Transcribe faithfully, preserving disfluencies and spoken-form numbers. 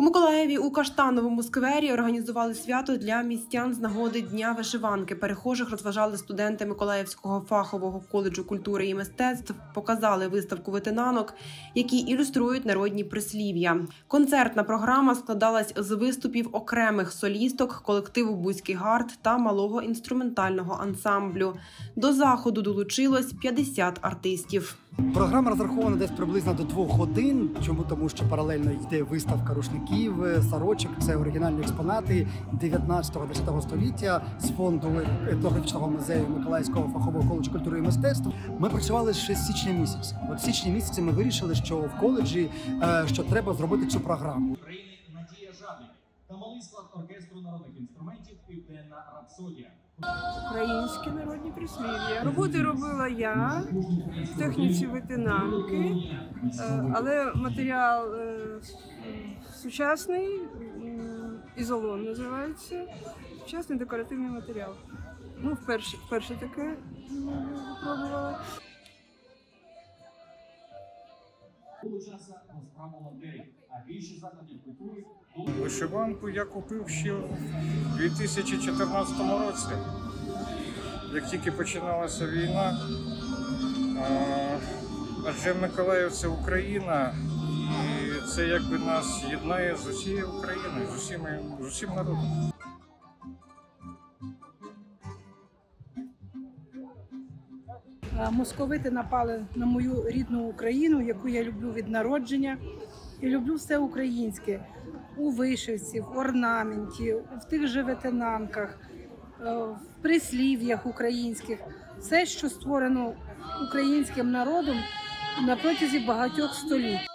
У Миколаєві у Каштановому сквері організували свято для містян з нагоди Дня вишиванки. Перехожих розважали студенти Миколаївського фахового коледжу культури і мистецтв, показали виставку витинанок, які ілюструють народні прислів'я. Концертна програма складалась з виступів окремих солісток, колективу «Бузький гард» та малого інструментального ансамблю. До заходу долучилось п'ятдесят артистів. Програма розрахована десь приблизно до двох годин. Чому? Тому що паралельно йде виставка рушників, сорочок. Це оригінальні експонати дев'ятнадцятого-двадцятого століття з фонду етнографічного музею Миколаївського фахового коледжу культури і мистецтв. Ми працювали ще з січня місяця. От в січні місяці ми вирішили, що в коледжі що треба зробити цю програму. Надія Жадник та малий склад оркестру народних інструментів «Південна рапсодія». Українські народні прислів'я. Роботи робила я в техніці витинанки, але матеріал сучасний, ізолон називається, сучасний декоративний матеріал. Ну, вперше, вперше таке спробувала. Вишиванку я купив ще у дві тисячі чотирнадцятому році, як тільки починалася війна. Адже Миколаїв – це Україна, і це якби нас єднає з усією Україною, з усім, з усім народом. Московити напали на мою рідну Україну, яку я люблю від народження. І люблю все українське. У вишивці, в орнаменті, в тих же витинанках, в прислів'ях українських. Все, що створено українським народом на протязі багатьох століть.